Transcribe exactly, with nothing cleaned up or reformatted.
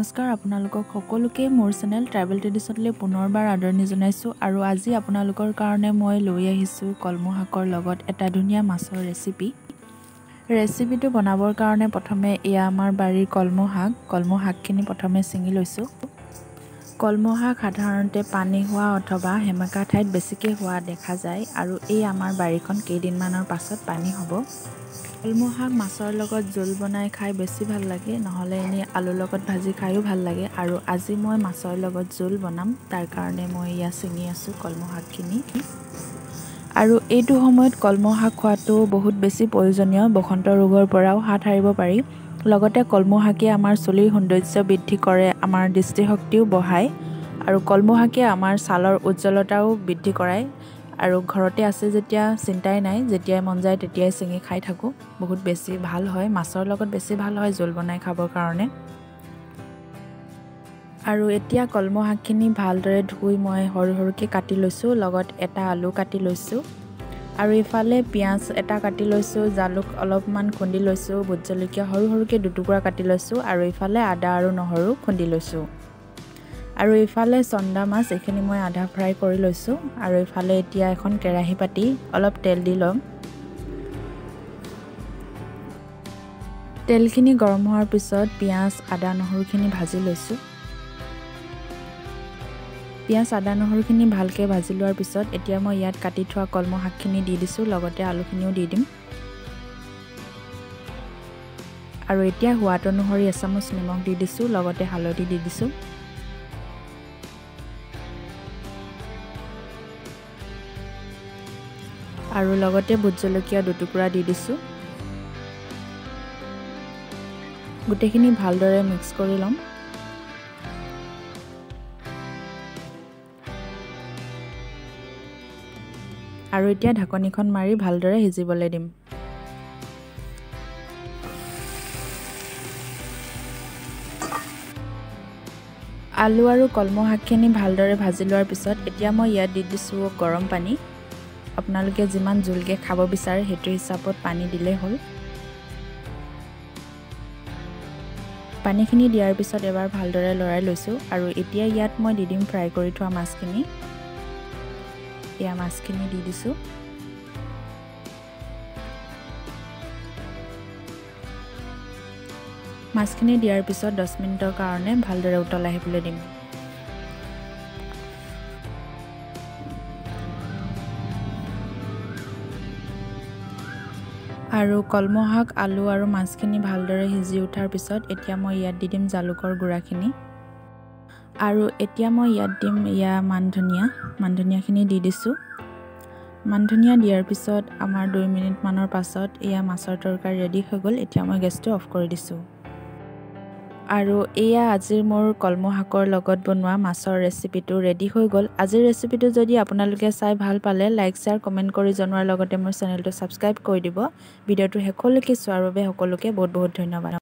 নমস্কাৰ আপোনালোকক সকলোকে মোৰ চেনেল ট্ৰাইবেল ট্ৰেডিশনলৈ পুনৰবাৰ আদৰণি জনাইছো আৰু আজি আপোনালোকৰ কাৰণে মই লৈ আহিছো কলমৌ শাকৰ লগত এটা ধুনীয়া মাছৰ ৰেচিপি ৰেচিপিটো বনাবৰ কাৰণে প্ৰথমে এয়া আমাৰ বাৰীৰ কলমৌ শাক কলমৌ শাকখিনি প্ৰথমে ছিঙি লৈছো কলমৌ শাক সাধাৰণতে পানী হোৱা অথবা হেমাকা ঠাইত বেছিকৈ হোৱা দেখা যায় আৰু এই আমাৰ বাৰীখন কেইদিনমানৰ পাছত পানী হ'ব কলমৌ শাক মাছৰ লগত জোল বনাই খাই বেছি ভাল লাগে নহলে এনে আলুৰ লগত ভাজি খাইও ভাল লাগে আৰু আজি মই মাছৰ লগত জোল বনাম তাৰ কাৰণে মই ইয়া ছিঙি আছো কলমৌ শাকখিনি আৰু এইটো সময়ত কলমৌ শাক খোৱাটো বহুত বেছি প্ৰয়োজনীয় বসন্ত ৰোগৰ পৰাও হাত হাৰিব পাৰি লগতে কলমৌ শাকে আমাৰ চুলিৰ সৌন্দৰ্য বৃদ্ধি কৰে আমাৰ দৃষ্টিশক্তিও বঢ়ায় আৰু কলমৌ শাকে আমাৰ ছালৰ উজ্জ্বলতাও বৃদ্ধি কৰায় আৰু ঘৰতে আছে যেতিয়া চিন্তাই নাই যেতিয়াই মন যায় তেতিয়াই ছিঙি খাই থাকো বহুত বেছি ভাল হয় মাছৰ লগত বেছি ভাল হয় জোল বনাই খাবৰ কাৰণে আৰু এতিয়া কলমৌ শাকখিনি ভালদৰে ধুই মই সৰু সৰুকৈ কাটি লৈছো লগত এটা আলু কাটি লৈছো আৰু ইফালে পিয়াজ এটা কাটি লৈছো জালুক অলপমান খুন্দি লৈছো ভোট জলকীয়া সৰু সৰুকৈ দুটুকুৰা কাটি লৈছো আৰু ইফালে আদা আৰু নহৰু খুন্দি লৈছো আৰু ইফালে চন্দা মাছ এখিনি মই আধা ফ্ৰাই কৰি লৈছো আৰু ইফালে এতিয়া এখন কেৰাহী পাতি অলপ তেল দি লম তেলখিনি গৰম হোৱাৰ পিছত পিয়াজ আদা নহৰুখিনি ভাজি লৈছো পিয়াজ আদা নহৰুখিনি ভালকৈ ভাজি লোৱাৰ পিছত এতিয়া মই ইয়াত কাটি থোৱা কলমৌ শাকখিনি দি দিছো লগতে আলুখিনিও দি দিম আৰু এতিয়া সোৱাদ অনুসৰি এচামুচ নিমখ দি দিছো লগতে হালধি দি দিছো আৰু লগতে ভোট জলকীয়া দুটুকুৰা দি দিছো গুটেখিনি ভালদৰে মিক্স কৰি লম আৰু এতিয়া ঢাকনিখন মাৰি ভালদৰে সিজিবলৈ দিম আলু আৰু কলমৌ শাকখিনি ভালদৰে ভাজি লোৱাৰ পিছত এতিয়া মই ইয়াত দি দিছো গৰম পানী আপোনালোকে যিমান জুলকে খাব বিচাৰে হেতু হিচাপত পানী দিলে হ'ল পানীখিনি দিয়াৰ পিছত এবাৰ ভালদৰে লৰাই লৈছো আৰু এতিয়া ইয়াত মই দি দিম ফ্ৰাই কৰি থোৱা মাছখিনি এয়া মাছখিনি দি দিছো মাছখিনি দিয়াৰ পিছত দহ মিনিটৰ কাৰণে ভালদৰে উতলাই আহিবলৈ দিম আৰু কলমৌ শাক আলু আৰু মাছখিনি ভালদৰে সিজি উঠাৰ পিছত এতিয়া মই ইয়াত দি দিম জালুকৰ গুড়াখিনি আৰু এতিয়া মই ইয়াত দিম ইয়া মান ধনিয়া মান ধনিয়াখিনি দি দিছো মান ধনিয়া দিয়াৰ পিছত আমাৰ দুই মিনিট মানৰ পাছত ইয়া মাছৰ তৰকাৰী ৰেডি হৈ গ'ল এতিয়া মই গেছটো অফ কৰি দিছো আৰু এয়া আজিৰ মোৰ কলমৌ শাকৰ লগত বনোৱা মাছৰ ৰেচিপিটো ৰেডি হৈ গ'ল আজিৰ ৰেচিপিটো যদি আপোনালোকে চাই ভাল পালে লাইক শেয়াৰ কমেন্ট কৰি জনোৱাৰ লগতে মোৰ চেনেলটো সাবস্ক্ৰাইব কৰি দিব ভিডিঅ'টো শেষলৈকে চোৱাৰ বাবে সকলোকে বহুত বহুত ধন্যবাদ